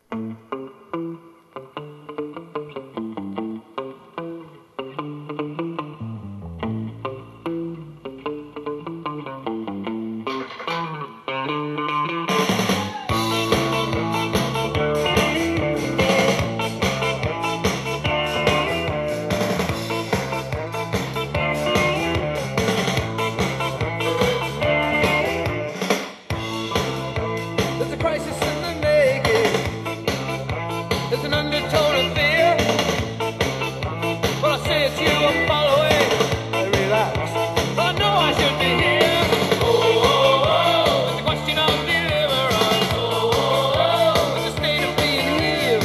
There's a crisis in the making. There's an undertone of fear. But I say it's you I'm following. Relax. But I know I should be here. It's a question of deliverance. It's a state of being healed.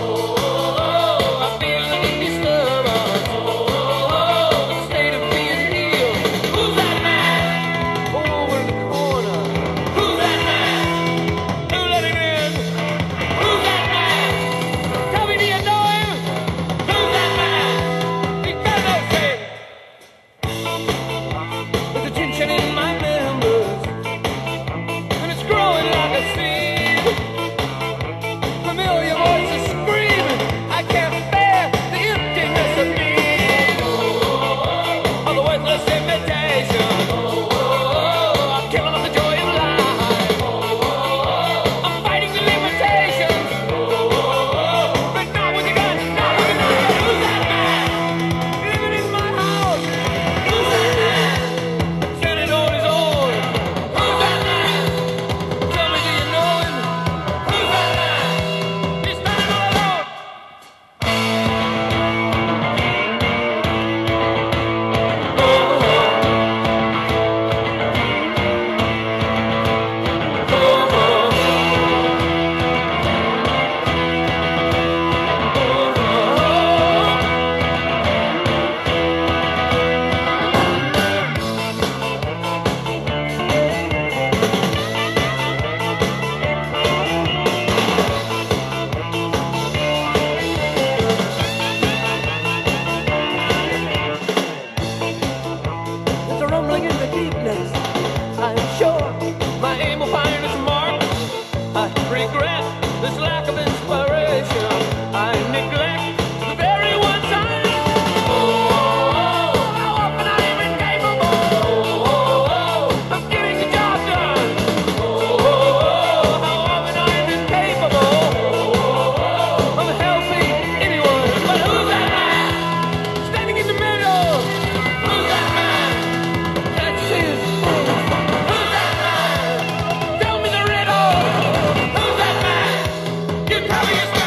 I feel an disturbance. It's a state of being healed. Who's that man? Over in the corner. Who's that man? Who let him in? Who's that man? Tell me, do you know him? Who's that man? He got no shame. There's a tension in my members, and it's growing like a seed. Familiar voices screaming, I can't bear the emptiness of me. Of the worthless invitation. I'm killing off the joy of life. I'm fighting the limitations. But not with a gun, not with a knife. Who's that man? Living in my house. Who's that man? Standing on his own. Who's that man? Tell me, do you know him? Who's that man? He's standing all alone. There's a rumbling in the deepness. I'm sure my aim will find its mark. I regret this lack of inspiration. I neglect the very ones I love. How often I am incapable of getting the job done. How often I am incapable of helping anyone. But who's that man standing in the middle? Who's that man? Can't you see his face? Who's that man? Tell me the riddle. Who's that man? You tell me his